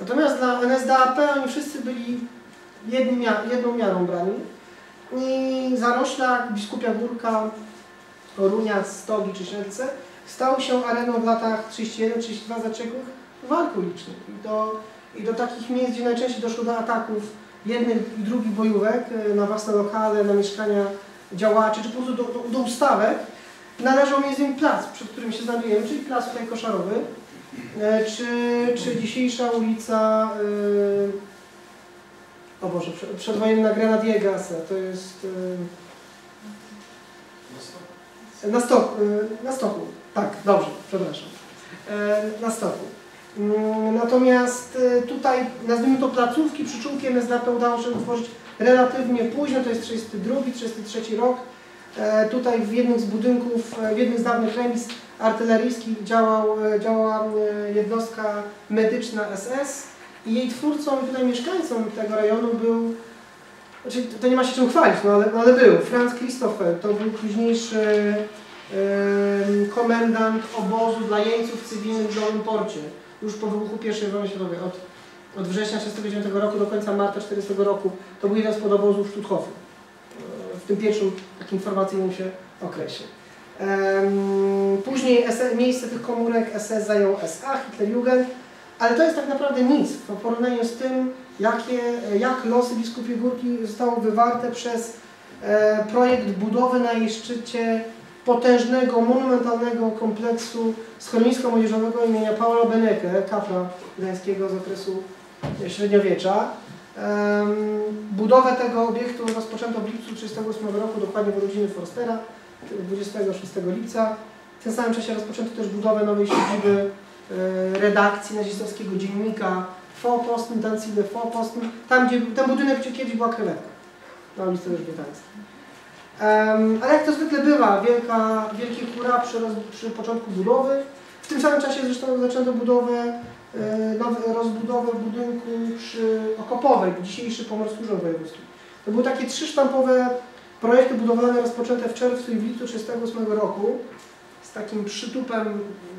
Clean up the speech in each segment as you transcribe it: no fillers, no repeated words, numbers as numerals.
Natomiast dla NSDAP oni wszyscy byli jedną miarą brani. I Zaroślak, Biskupia Górka, Torunia, Stogi czy Siedlce stał się areną w latach 31-32 zaciekłych walk ulicznych. I do takich miejsc, gdzie najczęściej doszło do ataków jednych i drugich bojówek na własne lokale, na mieszkania działaczy, czy po prostu do ustawek, należał m.in. plac, przed którym się znajdujemy, czyli plac tutaj Koszarowy, czy dzisiejsza ulica, o Boże, przedwojenna Grenadiergasse, to jest na Stoku, tak, dobrze, przepraszam, na Stoku. Natomiast tutaj, nazwijmy to placówki, przyczółki NSDAP udało się utworzyć relatywnie późno, to jest 32-33 rok. Tutaj w jednym z budynków, w jednym z dawnych remis artyleryjskich działała jednostka medyczna SS i jej twórcą i tutaj mieszkańcą tego rejonu był, znaczy to nie ma się czym chwalić, no ale był, Franz Christopher, to był późniejszy komendant obozu dla jeńców cywilnych w Nowym Porcie, już po wybuchu I wojny światowej, od września 1939 roku do końca marca 1940 roku, to był jeden z podobozów Stutthofu, w tym pierwszym takim formacyjnym się okresie. Później miejsce tych komórek SS zajął SA, Hitlerjugend, ale to jest tak naprawdę nic w porównaniu z tym, jak losy Biskupiej Górki zostały wywarte przez projekt budowy na jej szczycie potężnego, monumentalnego kompleksu schroniska młodzieżowego imienia Paula Beneke, kapra gdańskiego z okresu średniowiecza. Budowę tego obiektu rozpoczęto w lipcu 1938 roku, dokładnie w urodziny Forstera, 26 lipca. W tym samym czasie rozpoczęto też budowę nowej siedziby redakcji nazistowskiego dziennika Vorposten, Danziger Vorposten, tam gdzie ten budynek, gdzie kiedyś była krewetka na ulicy Elżbietańskiej. Ale jak to zwykle bywa, wielkie hura przy początku budowy. W tym samym czasie zresztą zaczęto rozbudowę budynku przy Okopowej, dzisiejszy Pomorski Urząd Wojewódzki. To były takie 3 sztampowe projekty budowlane rozpoczęte w czerwcu i w lipcu 1938 roku z takim przytupem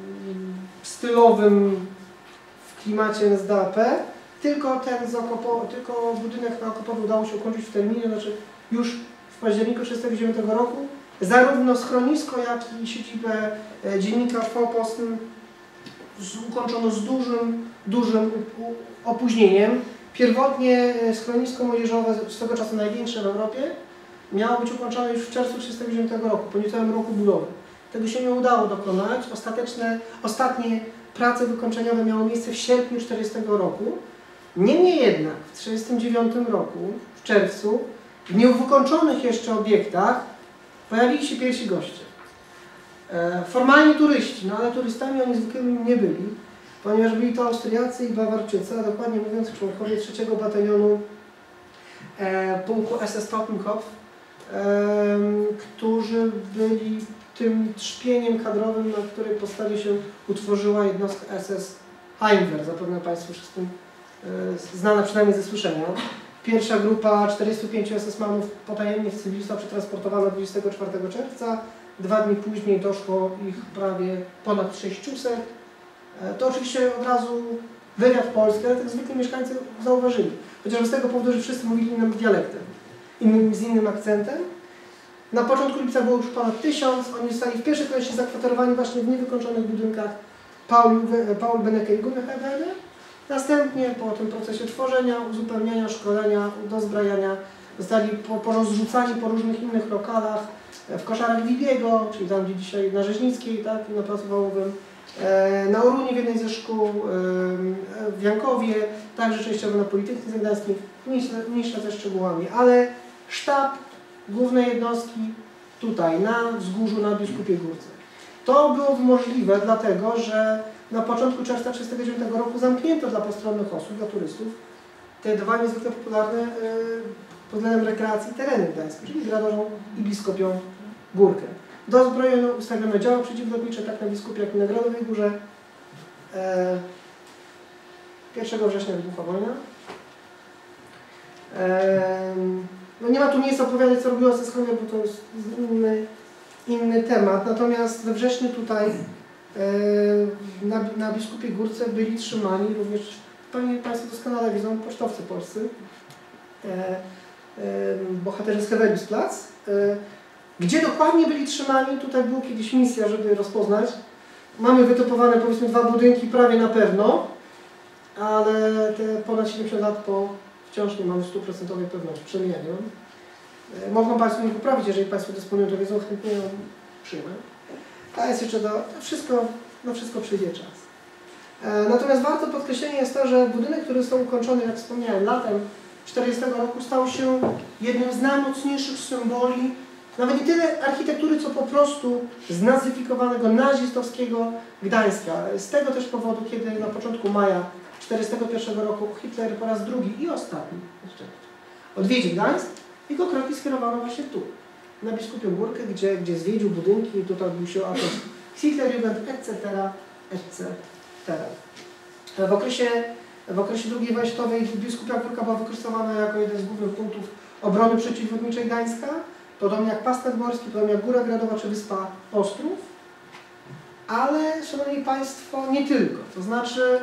stylowym w klimacie NSDAP. Tylko budynek na Okopowej udało się ukończyć w terminie, znaczy już w październiku 1939 roku. Zarówno schronisko, jak i siedzibę dziennika Vorposten ukończono z dużym opóźnieniem. Pierwotnie schronisko młodzieżowe, z tego czasu największe w Europie, miało być ukończone już w czerwcu 1939 roku, po niecałym roku budowy. Tego się nie udało dokonać. Ostatnie prace wykończeniowe miały miejsce w sierpniu 1940 roku. Niemniej jednak w 1939 roku, w czerwcu, w nieuwykończonych jeszcze obiektach pojawili się pierwsi goście. Formalnie turyści, no ale turystami oni zwykłymi nie byli, ponieważ byli to Austriacy i Bawarczycy, a dokładnie mówiąc członkowie 3. batalionu pułku SS Totenkopf, którzy byli tym trzpieniem kadrowym, na której podstawie się utworzyła jednostka SS Heimwehr, zapewne Państwu wszystkim znana przynajmniej ze słyszenia. Pierwsza grupa 45 SS-manów potajemnie w cywilstwa przetransportowano 24 czerwca. 2 dni później doszło ich prawie ponad 600. To oczywiście od razu wywiad polski, ale tak zwykle mieszkańcy zauważyli. Chociaż z tego powodu, że wszyscy mówili innym dialektem, z innym akcentem. Na początku lipca było już ponad 1000. Oni zostali w pierwszej kolejności zakwaterowani właśnie w niewykończonych budynkach Paul Beneke i Gunneherberge. Następnie po tym procesie tworzenia, uzupełniania, szkolenia, dozbrajania zostali porozrzucani po różnych innych lokalach, w koszarach Wibiego, czyli tam gdzie dzisiaj na Rzeźnickiej, tak, na Placu Wałowym, na Oruni w jednej ze szkół, w Jankowie, także częściowo na Politechnice Gdańskiej, mniejsza ze szczegółami, ale sztab głównej jednostki tutaj, na wzgórzu, na Biskupiej Górce. To było możliwe dlatego, że na początku czerwca 1939 roku zamknięto dla postronnych osób, dla turystów, te 2 niezwykle popularne pod względem rekreacji tereny gdańskie, czyli Gradorzą i Biskopią Górkę. Dozbrojono, ustawiono działa przeciwlotnicze tak na Biskupie, jak i na Gradowej Górze. 1 września wybuchła wojna. No nie ma tu miejsca opowiadać, co robiła Seskonia, bo to jest inny temat. Natomiast we wrześniu tutaj na Biskupiej Górce byli trzymani również Państwo doskonale widzą, pocztowcy polscy, bohaterzy z Heweliusplatz, gdzie dokładnie byli trzymani. Tutaj była kiedyś misja, żeby rozpoznać. Mamy wytypowane, powiedzmy, 2 budynki prawie na pewno, ale te ponad 70 lat po wciąż nie mamy 100% pewności, przynajmniej nie mam. Mogą Państwo mnie poprawić, jeżeli Państwo dysponują tą wiedzą, chętnie ją przyjmę. A jest jeszcze na wszystko przyjdzie czas. Natomiast warto podkreślenia jest to, że budynek, który został ukończony, jak wspomniałem, latem 1940 roku, stał się jednym z najmocniejszych symboli, nawet nie tyle architektury, co po prostu znazyfikowanego nazistowskiego Gdańska. Z tego też powodu, kiedy na początku maja 1941 roku Hitler po raz drugi i ostatni odwiedził Gdańsk, jego kroki skierowano właśnie tu, na Biskupią Górkę, gdzie zwiedził budynki i tutaj odbył się atak Hitlerjugend, etc., etc. W okresie II wojny światowej Biskupia Górka była wykorzystywana jako jeden z głównych punktów obrony przeciwlotniczej Gdańska, podobnie jak Pas Nadmorski, podobnie jak Góra Gradowa czy Wyspa Ostrów. Ale, Szanowni Państwo, nie tylko. To znaczy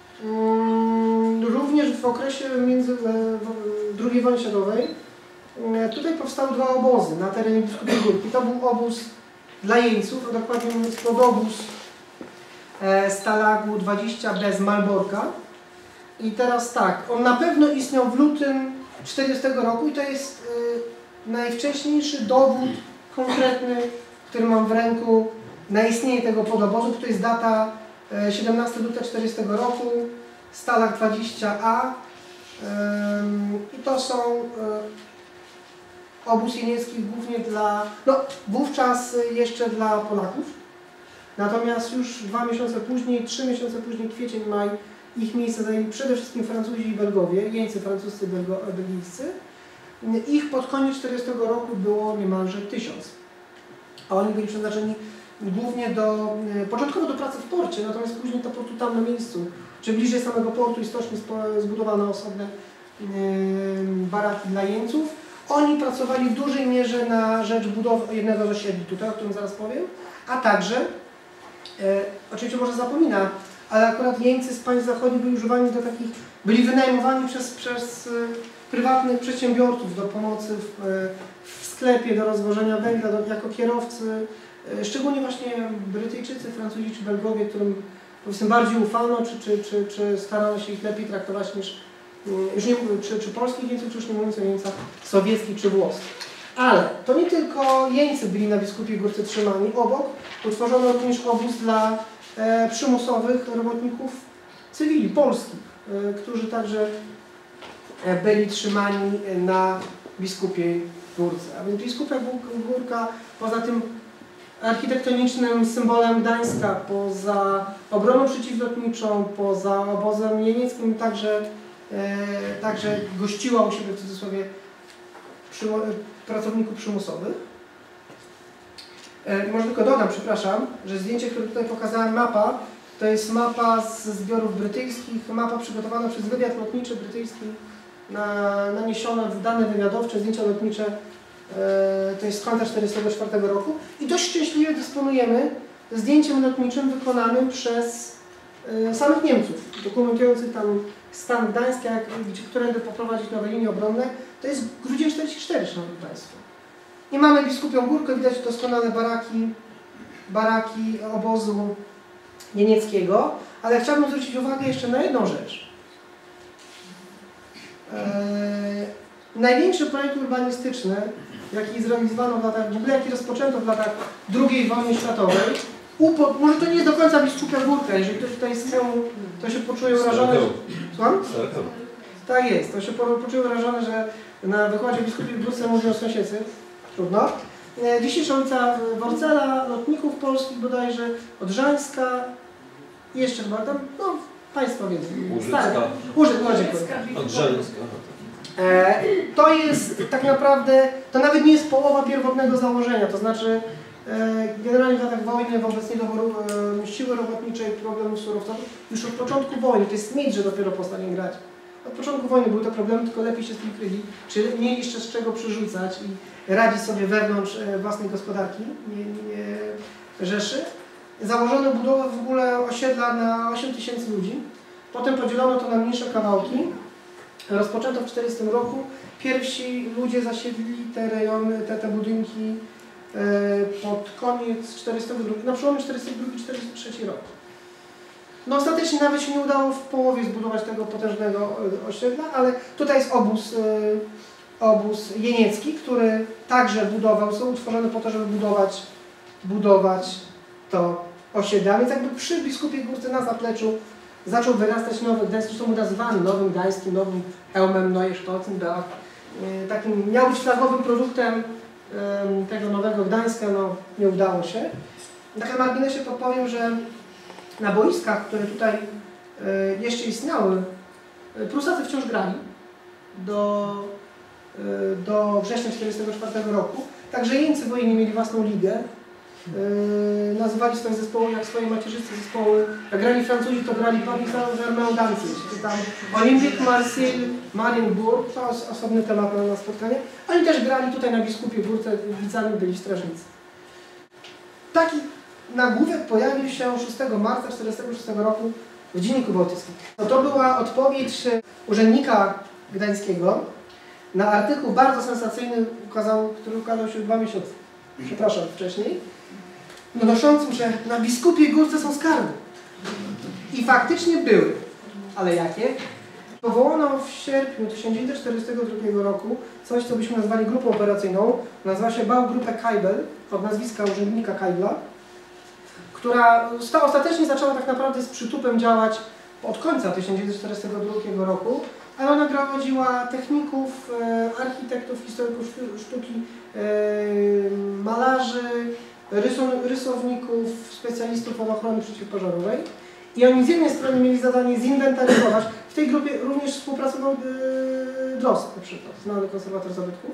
również w okresie II wojny światowej tutaj powstały 2 obozy na terenie Biskupiej Górki. To był obóz dla jeńców, a dokładnie mówiąc podobóz Stalagu 20B z Malborka. I teraz tak, on na pewno istniał w lutym 1940 roku i to jest najwcześniejszy dowód konkretny, który mam w ręku na istnienie tego podobozu. To jest data 17 lutego 1940 roku, Stalag 20A i to są obóz jeniecki głównie dla, no wówczas jeszcze dla Polaków, natomiast już 2 miesiące później, 3 miesiące później, kwiecień, maj, ich miejsce zajęli przede wszystkim Francuzi i Belgowie, jeńcy francuscy, belgijscy. Ich pod koniec 1940 roku było niemalże 1000. A oni byli przeznaczeni głównie początkowo do pracy w porcie, natomiast później to portu tam na miejscu, czy bliżej samego portu i stoczni zbudowano osobne baraki dla jeńców. Oni pracowali w dużej mierze na rzecz budowy jednego z osiedli tutaj, o którym zaraz powiem, a także, oczywiście może zapomina, ale akurat jeńcy z państw zachodnich byli używani do takich, byli wynajmowani przez prywatnych przedsiębiorców do pomocy w sklepie, do rozwożenia węgla, jako kierowcy, szczególnie właśnie Brytyjczycy, Francuzi czy Belgowie, którym powiedzmy bardziej ufano, czy starano się ich lepiej traktować niż już nie mówię, czy polskich jeńców, czy już nie mówiąc o jeńcach sowieckich czy włoskich. Ale to nie tylko jeńcy byli na Biskupiej Górce trzymani. Obok utworzono również obóz dla przymusowych robotników cywili polskich, którzy także byli trzymani na Biskupiej Górce. A więc Biskupia Górka poza tym architektonicznym symbolem Gdańska, poza obroną przeciwlotniczą, poza obozem jenieckim także gościła u siebie w cudzysłowie pracowników przymusowych. Może tylko dodam, przepraszam, że zdjęcie, które tutaj pokazałem, mapa, to jest mapa ze zbiorów brytyjskich, mapa przygotowana przez wywiad lotniczy brytyjski, naniesione w dane wywiadowcze, zdjęcia lotnicze, to jest z końca 1944 roku i dość szczęśliwie dysponujemy zdjęciem lotniczym wykonanym przez samych Niemców, dokumentujących tam stan Gdańska, którędy poprowadzić nowe linie obronne. To jest grudzień 1944, Szanowni Państwo. I mamy Biskupią Górkę, widać doskonale baraki obozu niemieckiego, ale chciałbym zwrócić uwagę jeszcze na jedną rzecz. Największy projekt urbanistyczny, jaki zrealizowano w latach, w ogóle jaki rozpoczęto w latach II wojny światowej, może to nie jest do końca Biskupia Górka, jeżeli ktoś tutaj z tyłu, to się poczuje urażony. Słucham? Tak jest, to się poczuje urażony, że na wykładzie Biskupiej Górce mówią sąsiedzy. Trudno. Dzisiejsza ulica Worcela, lotników polskich bodajże, Odrzańska i jeszcze chyba tam, no Państwo wiedzą. Odrzańska. To jest tak naprawdę, to nawet nie jest połowa pierwotnego założenia, to znaczy generalnie w latach wojny wobec niedoboru siły robotniczej, problemów surowcowych, już od początku wojny, to jest mit, że dopiero po Stalingradzie. Od początku wojny były to problemy, tylko lepiej się z tym kryli, czy mieli jeszcze z czego przerzucać i radzić sobie wewnątrz własnej gospodarki, nie Rzeszy. Założono budowę w ogóle osiedla na 8 000 ludzi. Potem podzielono to na mniejsze kawałki. Rozpoczęto w 1940 roku. Pierwsi ludzie zasiedli te rejony, te budynki pod koniec 42, na przełomie 42-43 rok. No ostatecznie nawet się nie udało w połowie zbudować tego potężnego osiedla, ale tutaj jest obóz jeniecki, który także budował, są utworzone po to, żeby budować to osiedle. A więc jakby przy Biskupiej Górce na zapleczu zaczął wyrastać Nowy Gdańsk, zresztą był nazywany Nowym Gdańskim, Nowym Chełmem Neue Stolzenberg. Takim miał być flagowym produktem tego Nowego Gdańska, no nie udało się. Na marginesie podpowiem, że na boiskach, które tutaj jeszcze istniały, Prusacy wciąż grali do września 1944 roku. Także jeńcy wojenni mieli własną ligę. Nazywali swoje zespoły jak swoje macierzyskie zespoły. Jak grali Francuzi, to grali Paris Saint-Germain, Danzig, czy tam Olympique Marseille, Marienburg, to jest osobny temat na spotkanie. Oni też grali tutaj na Biskupiej Górce, widzami byli strażnicy. Taki nagłówek pojawił się 6 marca 1946 roku w Dzienniku Bałtyckim. To była odpowiedź urzędnika gdańskiego na artykuł bardzo sensacyjny, który ukazał się 2 miesiące, przepraszam, wcześniej, donoszącym, że na Biskupiej Górce są skarby. I faktycznie były. Ale jakie? Powołano w sierpniu 1942 roku coś, co byśmy nazwali grupą operacyjną. Nazywa się Baugruppe Kaibel, od nazwiska urzędnika Kaibla, która ostatecznie zaczęła tak naprawdę z przytupem działać od końca 1942 roku, ale ona gromadziła techników, architektów, historyków sztuki, malarzy, rysowników, specjalistów od ochrony przeciwpożarowej. I oni z jednej strony mieli zadanie zinwentaryzować, w tej grupie również współpracował Drozd, na przykład, znany konserwator zabytków.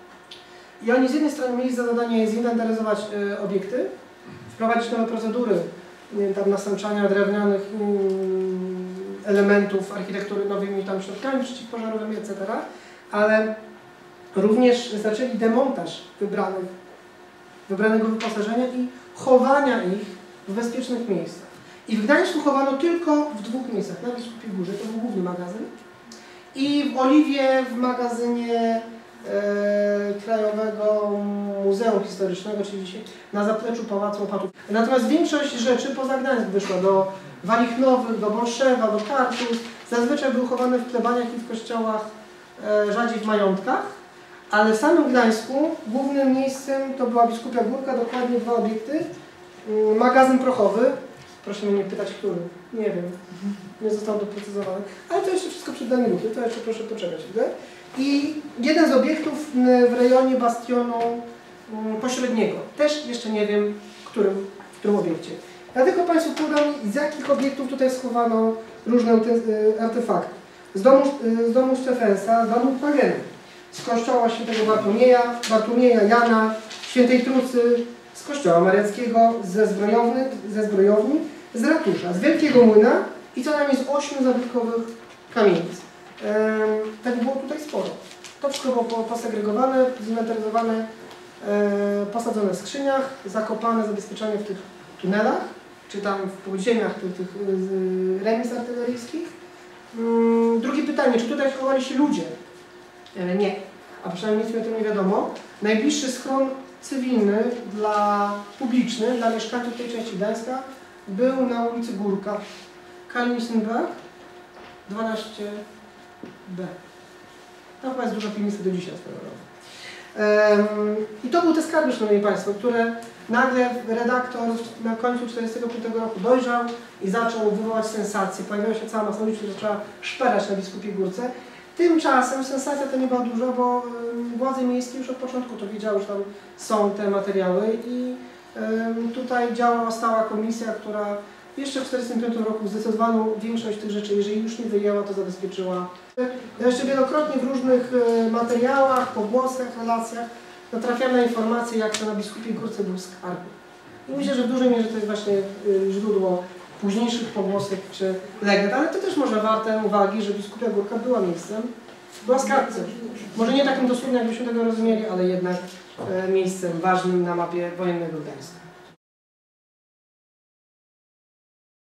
I oni z jednej strony mieli za zadanie zinwentaryzować obiekty, wprowadzić nowe procedury, tam nasączania drewnianych elementów architektury nowymi tam środkami przeciwpożarowymi, etc. Ale również zaczęli demontaż wybranego wyposażenia i chowania ich w bezpiecznych miejscach. I w Gdańsku chowano tylko w 2 miejscach. Na Biskupiej Górze, to był główny magazyn, i w Oliwie w magazynie Krajowego Muzeum Historycznego, czyli dzisiaj na zapleczu Pałacu Opatów. Natomiast większość rzeczy poza Gdańsk wyszła do Walichnowych, do Bolszewa, do Kartus. Zazwyczaj były chowane w plebaniach i w kościołach, rzadziej w majątkach. Ale w samym Gdańsku głównym miejscem to była Biskupia Górka, dokładnie 2 obiekty. Magazyn prochowy, proszę mnie nie pytać, który, nie wiem, nie został doprecyzowany, ale to jeszcze wszystko przed nami ruchy, to jeszcze proszę poczekać. I jeden z obiektów w rejonie bastionu pośredniego, też jeszcze nie wiem, w którym obiekcie. Ja tylko Państwu podam, z jakich obiektów tutaj schowano różne artefakty. Z domu Stefensa, z domu Pagena, z kościoła świętego Bartłomieja, Jana, Świętej Trójcy, z kościoła mariackiego, ze zbrojowni, z ratusza, z Wielkiego Młyna i co najmniej z 8 zabytkowych kamienic. Tak było tutaj sporo. To wszystko było posegregowane, zinwentaryzowane, posadzone w skrzyniach, zakopane, zabezpieczone w tych tunelach, czy tam w podziemiach tych remiz artyleryjskich. Drugie pytanie, czy tutaj chowali się ludzie? Nie, a przynajmniej nic mi o tym nie wiadomo. Najbliższy schron cywilny publiczny dla mieszkańców tej części Gdańska był na ulicy Górka, Kalnisenberg 12B. Tam chyba jest dużo piwnicy do dzisiaj swoją drogą. I to były te skarby, szanowni Państwo, które nagle redaktor na końcu 1945 roku dojrzał i zaczął wywołać sensację. Pojawiła się cała masa ludzi, która zaczęła szperać na Biskupiej Górce. Tymczasem sensacja to nie była duża, bo władze miejskie już od początku to wiedziały, że tam są te materiały i tutaj działała stała komisja, która jeszcze w 1945 roku zdecydowaną większość tych rzeczy, jeżeli już nie wyjęła, to zabezpieczyła. Jeszcze wielokrotnie w różnych materiałach, pogłosach, relacjach natrafiamy na informacje, jak to na Biskupiej Górce był skarb. I myślę, że w dużej mierze to jest właśnie źródło późniejszych pogłosek czy legend, ale to też może warte uwagi, że Biskupia Górka była miejscem, była skarbcem. Może nie takim dosłownie, jakbyśmy tego rozumieli, ale jednak miejscem ważnym na mapie wojennego Gdańska.